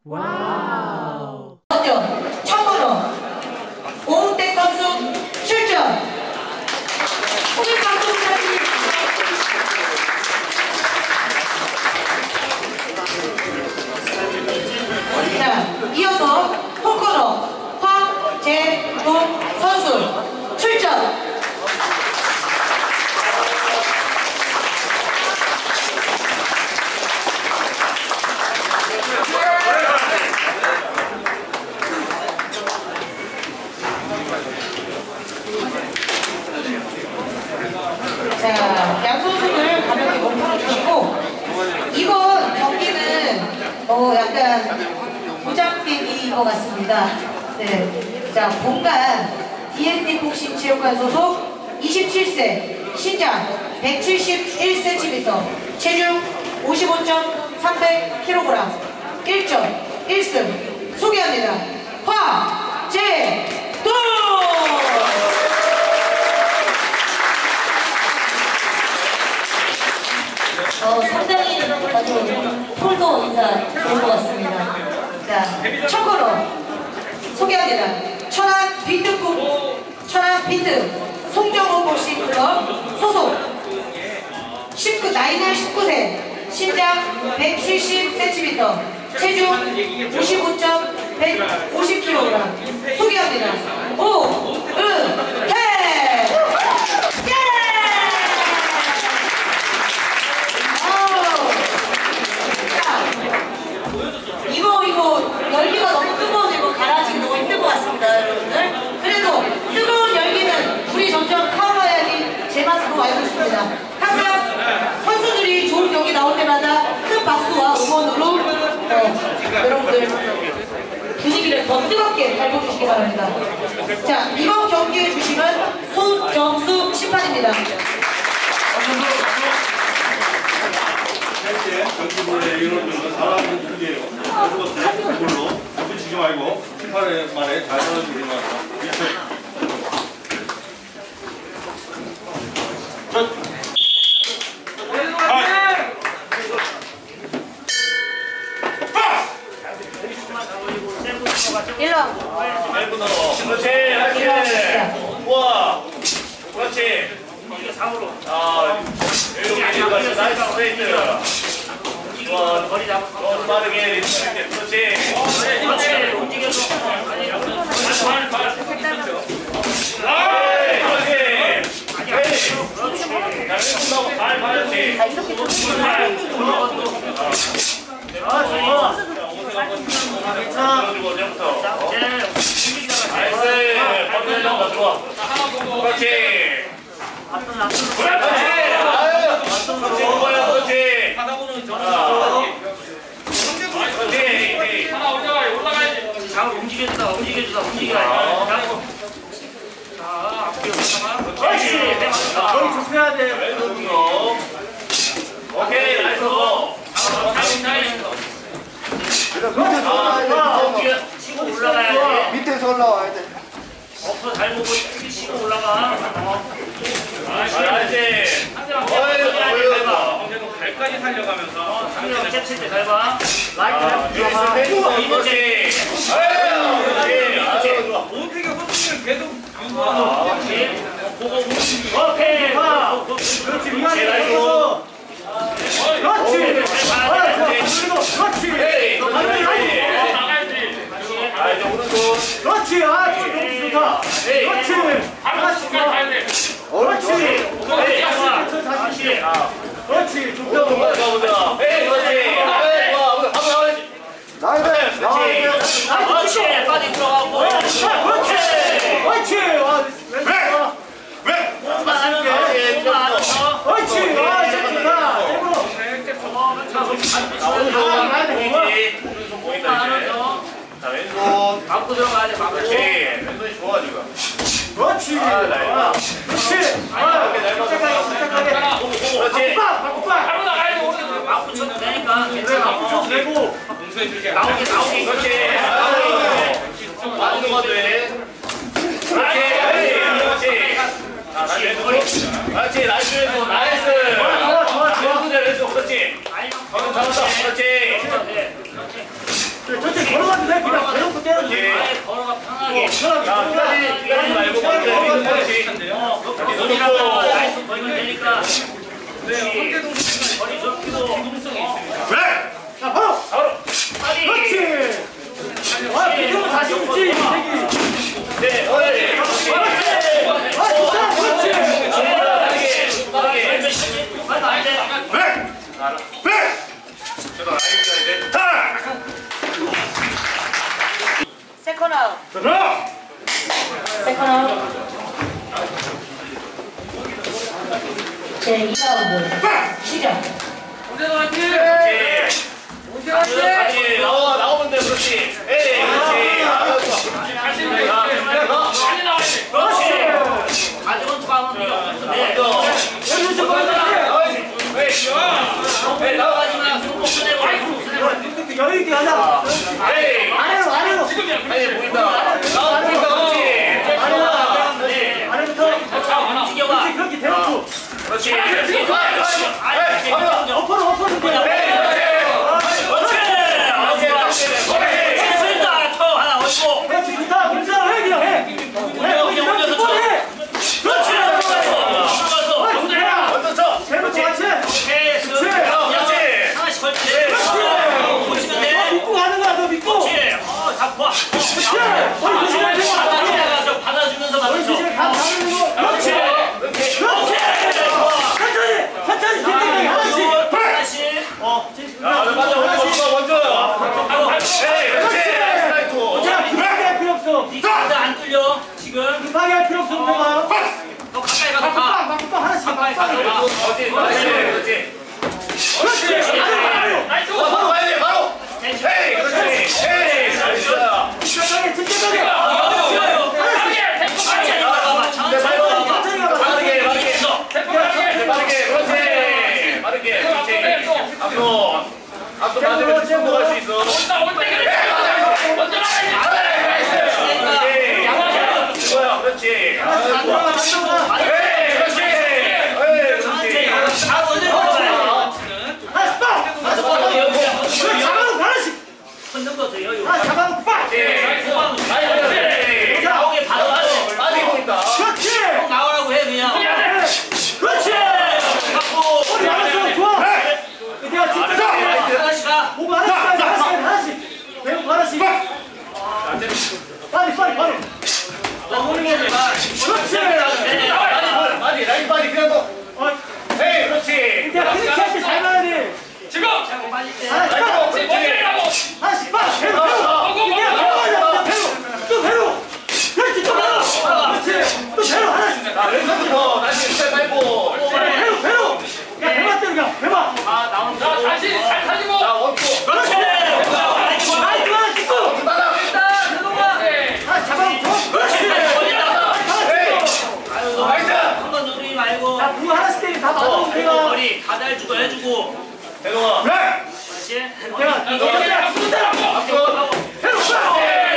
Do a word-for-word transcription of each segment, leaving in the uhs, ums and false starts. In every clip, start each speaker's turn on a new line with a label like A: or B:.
A: 와우. 먼저 참고로 오은택 선수 출전. 오늘 박수 부탁드립니다. 자, 이어서 홈코너 황재동 선수 출전. 자, 양 선수들 가볍게 몸풀어 주시고, 이번 경기는 어 약간 고장되기인 것 같습니다. 네, 자, 공간 디엔디 복싱 체육관 소속 이십칠 세, 신장 백칠십일 센티미터, 체중 오십오 점 삼백 킬로그램, 일 점 일 승 소개합니다. 황재동! 어, 상당히 아주 폴도 인사 좋은 것 같습니다. 자, 참고로 소개합니다. 천안 비트국, 천안 비트 송정호 복싱 클럽 소속 십구, 나이는 십구 세, 신장 백칠십 센티미터, 체중 오십오 점 백오십 킬로그램 소개합니다. 오은택! 이거 이거 열기가 너무 뜨거워서 이거 가라앉히기 너무 힘들 것 같습니다, 여러분들. 그래도 뜨거운 열기는 우리 점점 타올라야지 제맛으로 알고 있습니다. 항상 선수들이 좋은 경기 나올 때마다 큰 박수와 응원으로 어, 여러분들 분위기를 더 뜨겁게 달궈주시기 바랍니다. 자, 이번 경기의 주심은 손정수 심판입니다.
B: 경기물에 이런 사람은 준비해요. 그리고 볼로 붙이지 말고 심판의 말에 잘 들어주기 바랍니다.
A: 일로.
B: 그렇지, 그렇지. 우와, 그렇지. 아, 여기 나이스 스트레이트. 와, 머리 잡고 빠르게 리듬있게. 그렇지. 그렇지. 움직여서. 발, 발, 발. 아이, 그렇지. 그렇지. 자, 왼손 나오고 발, 발렸지. 아, 좋아. 괜찮아. 그리고 내부터. 나이스. 버튼 잡아, 좋아. 그렇지. 그렇지. 그렇지, 오버야, 그렇지. 그렇지. 하나 올라가야, 올라가야지. 자, 움직여주다, 움직여주다, 움직여야 자, 앞뒤로 잠깐만. 그렇지. 거기 좁혀야 돼. 왼손으로. 오케이, 나이스. 치고 올라가야 돼.
C: 밑에서 올라와야 돼.
B: 엎어 잘 보고 치고 올라가. 잘하지. 발까지 살려가면서 상대가 잽칠 때 잘 봐. 라이트 들어가. 이거지. 아유, 그렇지. 오은택이 호흡을 계속 유도하는. 보고 오케이. 그렇지. 그렇지. 나이스. 그렇지. 그렇지. 아, 이제 오른손. 그렇지. 아, 좋다. 그렇지. 하나씩 가야 돼. 그렇지. 다시. 그렇지. 좋다. 보자. 에이, 그렇지. 에이, 좋아. 한번 하지.
C: 나이스.
B: 그렇지. 그렇지. 빠지 들어가고. 그렇지. 그렇지. 와, 왜? 왜? 그만 하는 게. 그만 하면서. 그렇지. 와, 진짜 좋다. 오른손 보인다 이제. 자, 왼손 감고 들어가야 돼. 그렇지. 왼손이 좋아 지금. 그렇지. 아, 나이스. 그렇지. 아, 이렇게 날려서 침착하게. 그렇지. 바꿔봐. 바로 나가야 돼. 막 붙여도 되니까. 괜찮아. 막 붙여도 되고. 나오게 나오게. 그렇지. 나오게. 맞는 거 돼. 그렇지. 그렇지. 자, 다시 왼손으로. 그렇지. 나이스 왼손. 나이스. 좋아 좋아 좋아. 왼손 왼손. 그렇지. 거기 잡았어. 그렇지. 그렇지. 들어!
A: 세컨 아웃. 제이 라운드 시작.
B: 그렇지. 나와, 나오면 돼, 그렇지. 에이, 그렇지. 아, 좋아.
D: 많이 나와야 돼.
B: 그렇지. 가지고 투하면 돼. 에이, 나와가지마. 손목 쓰내고.
C: 여유 있게 하자.
B: 에이.
C: 아래로 아래로.
B: 에이, 보인다. 나와, 보인다, 그렇지.
C: 아래부터.
B: 움직여봐.
C: 그렇게 대놓고.
B: 그렇지. 에이,
C: 엎어로 엎어로 돼. 그렇지 좋다. 괜찮아. 해 그냥 해. 해. 그렇지 뻔 해. 그렇지.
B: 먼저 쳐.
C: 대놓고 같이.
B: 그렇지.
D: 하나씩 걸치.
C: 너 믿고 가는 거야. 너 믿고.
D: 잡아.
C: 그렇지. 머리 조심해.
D: 받아주면서 받아주면서
C: 머리 조심해. 가 가는 거. 그렇지. 그렇지. 천천히. 천천히. 진짜 하나씩.
D: 하나씩.
C: 어.
B: 야, 맞아. 먼저, 먼저. 에이, 그렇지. 스트라이크.
C: 자, 급하게 할 필요 없어.
D: 다들 안 끌려. 지금.
C: 급하게 할 필요 없어. 내가.
D: 너 가까이 가서
C: 막국빵,
D: 가.
C: 막국빵 하나씩.
D: 가까이 가서
C: 막국빵.
D: 가.
B: 어디, 그렇지. 그렇지.
C: 그렇지.
D: 나이스.
B: 바로 가야 돼, 바로. 에이, 그렇지. 에이, 잘했어.
C: 침착하게, 침착하게.
B: 빠르게, 빠르게. 빠르게, 그렇지. 빠르게, 그렇지. 앞으로. 앞으로 맞으면 승부 갈 수 있어. 이거야, 그렇지. 에이, 그렇지. 에이, 그렇지.
D: 다 올려봐.
C: 하나씩 빡! 잡아놓고 하나씩!
D: 흔든 거죠, 여유.
C: 하나 잡아놓고 빡!
B: 그렇지.
D: 나오게 바로 하죠.
B: 빠지고 있다.
C: 그렇지!
D: 나오라고 해, 그냥.
C: 그렇지!
D: 갖고.
C: 머리 알았어, 좋아! 이때가 진짜
D: 하나씩 가.
C: 보고 하나씩 가야지, 하나씩 가야지, 하나씩! 배우고 하나씩! 빨리, 빨리, 빨리! 그렇지!
B: 빠지, 라인 빠지, 그냥 더.
C: 어,
B: 에이, 그렇지.
C: 이때가 그렇게 할 때 잘 가야 돼!
D: 지금. 자꾸 빨리 때.
C: 하나씩 빡! 하나씩 빡! 배우, 배우! 이때가 배우가자, 배우! 또 배우! 그렇지, 또 배우! 그렇지! 또 배우, 하나씩!
B: 자, 왼손부터 다시 스텝 밟고.
C: 배우, 배우! 야, 배마 때려, 그냥, 배마!
D: 아, 나온다. 다시, 잘 타지고.
B: 자, 원투.
C: 그렇지! 나이스, 하나 찍고!
B: 따라.
C: 하나 잡아놓고! 그렇지!
B: 나이스.
D: 한번 누르지 말고.
C: 자, 누구 하나씩 때리면 다 맞아오면 내가
D: 머리 가달 주고 해주고.
B: 대동아.
D: 그렇지.
C: 내가 너한테 앞으로 때라고!
B: 앞으로.
C: 해놓고!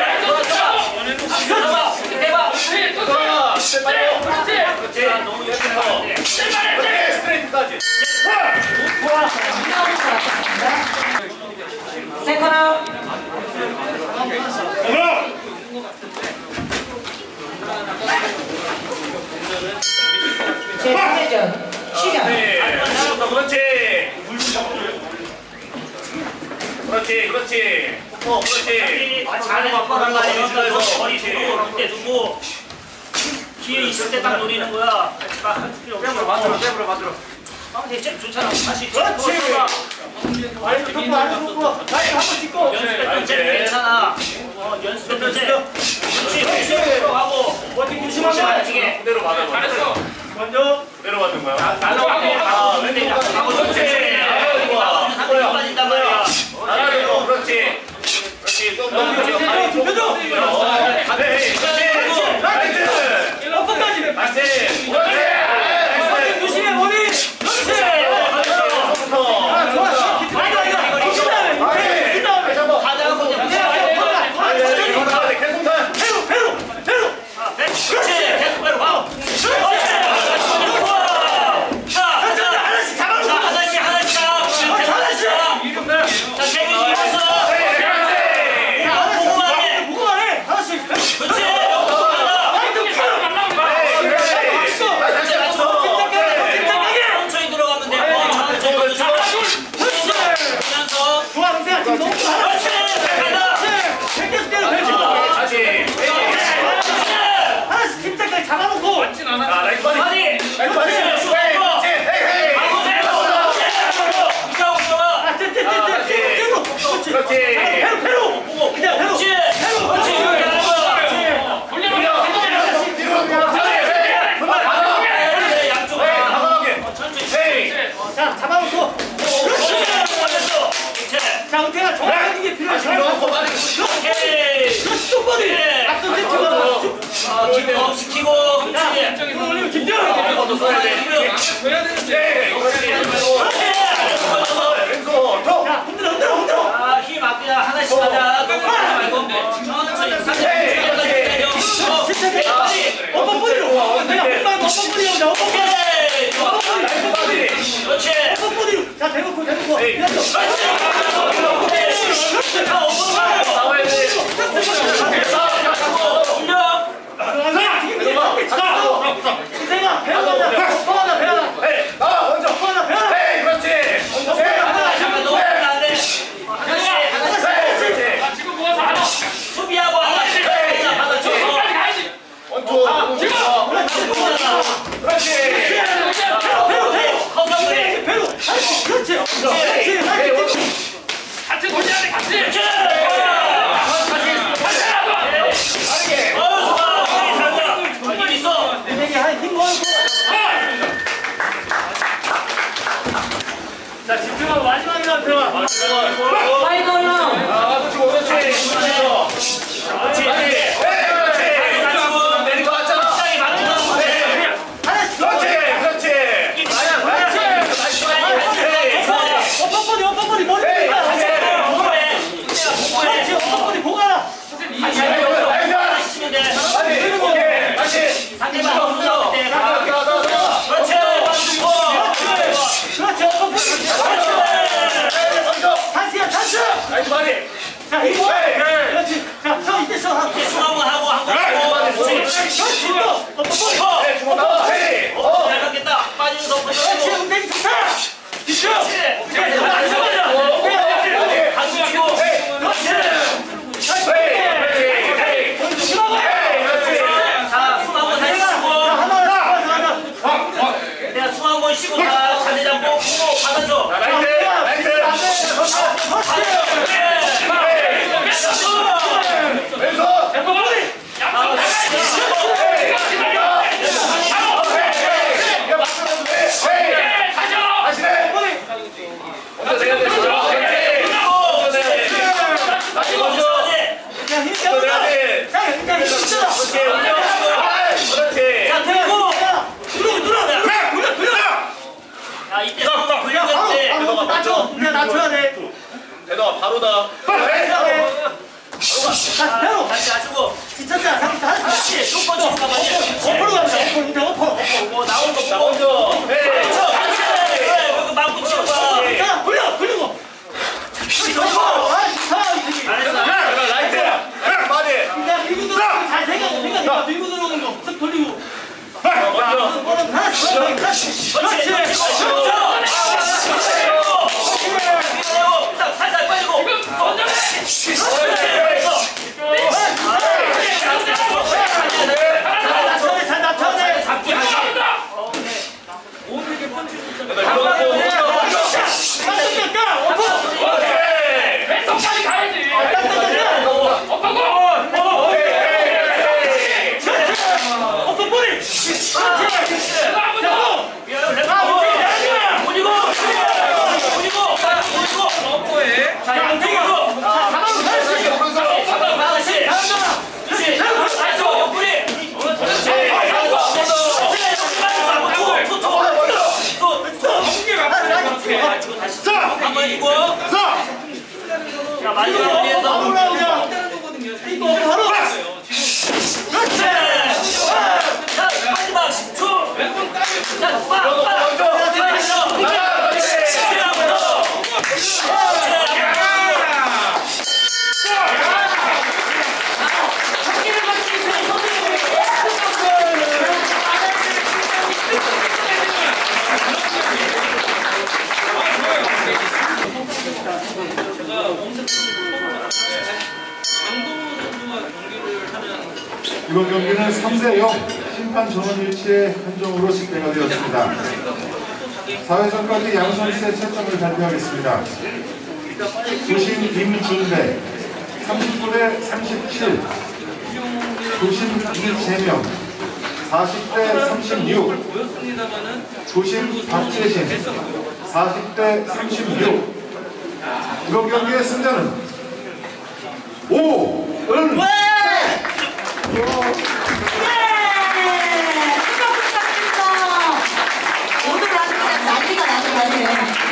D: 대박.
B: 자, 스텝 밟고. 그렇지.
D: 너무 욕심을 안 돼.
B: 그렇지, 스트레이트까지.
C: 좋아!
A: 세컨 아웃. 제삼 회전 시작.
B: 네. 그렇지. 그렇지, 그렇지. 어, 그렇지.
D: 잘해.
B: 그래서
D: 머리 두고 그때 두고 기회 있을 때 딱 노리는 거야.
B: 빼버려, 맞들어, 빼버려, 맞들어.
D: 대체 좋잖아. 다시
C: 그렇지! 아래도 톱고, 아래도 톱고! 나이스 한번 찍고!
D: 연습했던 때 괜찮아. 어, 연습했던 때. 그렇지. 그렇지. 들어가고.
C: 어떻게 조심하면
D: 잘하게.
B: 그대로 맞아. 잘했어.
C: 먼저
B: 그대로 맞는 거야.
D: 날라가고.
B: 아, 왼쪽 가고. 그렇지. 아유, 좋아.
D: 상대가 빠진단 말이야.
B: 나가고, 그렇지. 그렇지. 또 넘겨.
C: 좁혀줘!
B: 네, 그렇지. 나이스.
C: 엎어까지!
B: 나이스. 그렇지.
C: 머리 조심해, 머리! 그렇지!
B: 부터.
C: 좋아! 아이고, 아이고! 조심 다음에! 조심 다음에!
D: 가다가 그냥
B: 계속 가.
C: 배로, 배로, 배로!
D: 그렇지. 계속 배로 와. 자, 자,
C: 하나씩 잡아놓고!
D: 자, 하나씩 하나씩 가.
C: 하나씩!
D: 자, 세개 이겼어. 보고만 해.
C: 보고만 해! 하나씩!
D: 그렇지.
C: 아이고, 배로!
D: 천천히 들어가면 돼. 어, 천천히 먼저 잡으면서.
C: 좋아, 민세야! 지금 너무 잘하
D: 그렇지. 가다.
C: 계속 때려, 계속!
B: 다시.
C: 하나씩 침착하게 잡아놓고!
B: 아, 라이트 바디.
D: 아니.
B: 라이트 바디. 그렇지. 헤이, 헤이.
D: 아무 데나 이상한 거야.
C: 아, 떼, 떼, 떼, 떼! 떼고, 떼고! 그렇지!
B: 그렇지.
C: 배로, 배로!
D: 보고.
C: 그냥 배로!
D: 그렇지.
C: 배로!
D: 그렇지. 이렇게 하는 거야.
C: 아, 이게 필요해.
B: 넣고 빨리.
D: 오케이.
C: 똑바로. 앞선 세트가.
D: 아, 기고 시키고 그렇지.
C: 이거 올리면 김재현.
B: 더 써야 돼. 네, 그렇지. 왼손 더.
C: 야, 흔들어, 흔들어, 흔들어.
D: 아, 힘 앞이야. 하나씩 가자. 너무 하지 말고. 천천히 상대
C: 오빠 뿌리로. 내가 한번 오빠 뿌리로 오자. 오빠 뿌리.
D: 오케이.
B: 빨리.
D: 그렇지.
C: 오빠 뿌리로. 자, 대놓고, 대놓고.
B: 에이.
C: 이렇게.
D: 자, 오빠
B: 나와야 돼.
D: 올려.
C: 기생아, 배워가자. 오빠 하나 배워라.
B: 에이, 나와 먼저.
C: 오빠 하나 배워라.
B: 에이, 그렇지.
D: 잠깐 너무 안 돼. 하나씩 하나씩
B: 그렇지.
D: 수비하고 하나씩 받아줘서.
B: 원투. 그렇지.
C: 배워, 배워, 배워.
D: 컨트롤해.
C: 배워. 그렇지. 그렇지. 그렇지.
E: 같이 돌려야 돼, 같이!
B: 빠르게.
D: 어우, 좋아. 우리 잘한다. 힘 있어.
C: 내게 힘 모으고. 자, 집중하고 마지막이라도 들어가.
A: 파이널 라운드.
B: 아, 그렇지. 그렇지.
D: 그렇지.
B: 에이, 그렇지. 내린 거 같잖아.
D: 시장이 맞추고.
B: 네.
C: 하나씩.
B: 그렇지. 그렇지.
C: 오빠 뿌리, 오빠 뿌리. 머리 뿌리.
D: 공부해. 공부해.
C: 그렇지. 오빠 뿌리 보가라.
D: 시키면 돼.
B: 빨리. 오케이. 다시.
D: 상대방 없어. 그때
B: 가,
D: 가.
B: 가, 가, 가.
D: 그렇지. 맞추고.
C: 그렇지. 오빠 뿌리.
B: 먼저.
C: 찬스야, 찬스.
B: 나이스 바디.
C: 자, 이거. 그렇지. 자, 서 이때 서.
D: 이제 수강을 하고 한 번. 그렇지.
C: 그렇지. 또. 오빠 뿌리.
B: 네, 주먹 나와. 헤이. 어.
D: 잘 갔겠다. 빠지면서
C: 그렇지.
D: 빠지고.
C: 웅댕이 좋다. 집중.
D: 그렇지.
C: 안 잡아줘.
D: 방금 치고.
C: 그렇지.
B: 헤이. 그렇지. 헤이.
C: 조심하고.
B: 헤이. 그렇지.
D: 자, 숨 한번 다시
C: 자,
D: 쉬고.
C: 하나, 하나, 하나.
D: 내가 숨 한 번 쉬고 다 자세 잡고 보고 받아줘.
B: 자, 라이트. 라이트. 왼손. 대도 바로다.
D: 다시 하시고.
C: 지쳤다.
D: 그렇지. 조건 치고 가만히.
C: 오퍼로 갑니다. 오퍼, 이제 오퍼.
D: 뭐 나온 거
B: 자,
D: 보고.
B: 먼저. 헤이.
D: 그래, 여기 막고 치고 가.
C: 자, 굴려, 굴리고. 아, 좋다, 이 새끼.
D: 잘했어.
B: 라이트. 바디.
C: 내가 밀고 들어오는 거 잘 생각해. 생각해. 밀고 들어오는 거. 쓱 돌리고.
B: 먼저.
C: 뭐는 하나씩. 그렇지.
D: 그렇지.
C: 그렇지.
D: 살살 빠지고.
C: 잘 낮춰야 돼.
D: 잡기 하자.
E: 왼손까지 가야지! 오빠 고!
C: 오빠 뿌리.
D: 자, 양태기로.
C: 가만히 서 있어.
D: 다시. 그렇지. 안쪽 옆구리. 한번 이고. 자, 마지막 위에서.
C: 올라오자. 이거 바로. 그렇지.
D: 자, 마지막 십 초. 자, 빡, 빡.
F: 이번 경기는 삼 대 영 심판 전원 일치의 판정으로 집계가 되었습니다. 사 회전까지 양 선수의 채점을 발표하겠습니다. 조심 임준배 삼십구 대 삼십칠, 조심 이재명 사십 대 삼십육, 조심 박재신 사십 대 삼십육. 이번 경기의 승자는 오, 은,
A: 네! 네! 축하 부탁드립니다. 오늘 아주 그냥 난리가 나는 날이에요.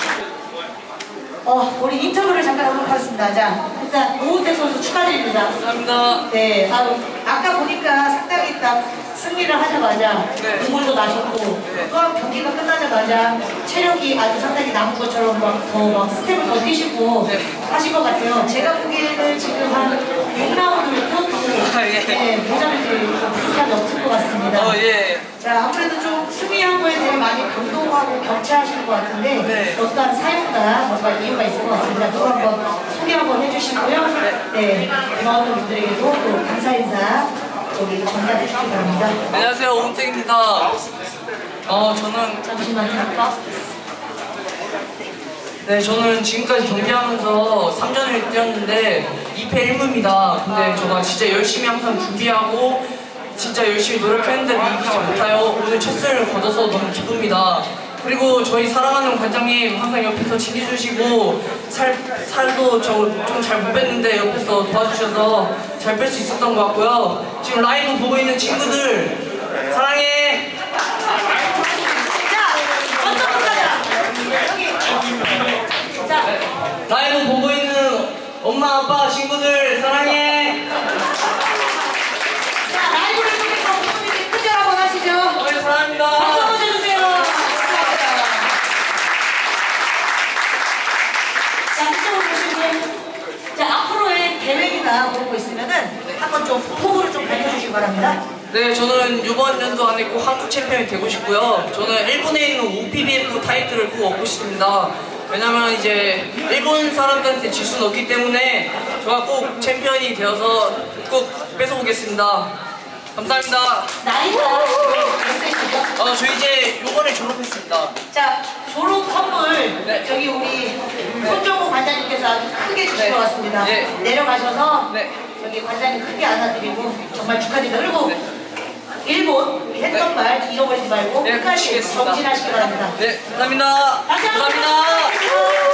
A: 어, 우리 인터뷰를 잠깐 하도록 하겠습니다. 자, 일단 노우태 선수 축하드립니다.
D: 감사합니다.
A: 네, 아유, 아까 보니까 상당히 딱 승리를 하자마자
D: 네.
A: 눈물도 나셨고
D: 네.
A: 또한 경기가 끝나자마자 체력이 아주 상당히 남은 것처럼 막 더 막 스텝을 더 뛰시고
D: 네.
A: 하신 것 같아요. 제가 보기에는 지금 한 육 라운드를 뛰어도
D: 아, 예.
A: 네, 보자면 부족함이 없을 것 같습니다.
D: 어, 예.
A: 자, 아무래도 좀 승리한 거에 대해 많이 감동하고 경쾌하시는 것 같은데
D: 네.
A: 어떠한 사연과 어떠한 이유가 있을 것 같습니다. 그거 한번 소개 한번 해주시고요. 네, 고마운 분들에게도 또 감사 인사 저기 전달해 주시기 바랍니다.
D: 안녕하세요, 오은택입니다. 어, 저는
A: 잠시만요.
D: 네, 저는 지금까지 경기하면서 삼 전을 뛰었는데 이 패 일 무입니다. 근데 제가 진짜 열심히 항상 준비하고 진짜 열심히 노력했는데도 이기지 못하여 오늘 첫 승을 거둬서 너무 기쁩니다. 그리고 저희 사랑하는 관장님 항상 옆에서 챙겨주시고 살, 살도 저 좀 잘 못 뺐는데 옆에서 도와주셔서 잘 뺄 수 있었던 것 같고요. 지금 라이브 보고 있는 친구들 사랑해!
A: 자, 어떤 분가자 여기. 자,
D: 라이브 보고 있는 엄마, 아빠, 친구들 사랑해!
A: 자, 라이브를 통해서 부모님께 큰절 한번 하시죠.
D: 어머니 사랑합니다.
A: 박수 한번 쳐주세요. 자, 이쪽으로 보시고, 자, 앞으로의 계획이나 그런 거 있으면은 한번 좀 포부를 좀 밝혀주시기 바랍니다.
D: 네, 저는 이번 연도 안에 꼭 한국 챔피언이 되고 싶고요. 저는 일본에 있는 오피비에프 타이틀을 꼭 얻고 싶습니다. 왜냐면 이제 일본 사람들한테 질 수는 없기 때문에 제가 꼭 챔피언이 되어서 꼭 뺏어오겠습니다. 감사합니다.
A: 나이가 몇 세시죠?
D: 어, 저 이제 요번에 졸업했습니다.
A: 자, 졸업 선물
D: 네.
A: 저기 우리 손정호 관장님께서 아주 크게 주신
D: 네.
A: 것 같습니다.
D: 네.
A: 내려가셔서
D: 네.
A: 저기 관장님 크게 안아드리고 정말 축하드립니다. 그리고 일본 했던 말 잃어버리지 말고
D: 네,
A: 끝까지
D: 하시겠습니다.
A: 정진하시기 바랍니다.
D: 네, 감사합니다.
A: 다시 한번
D: 감사합니다.
A: 축하드립니다.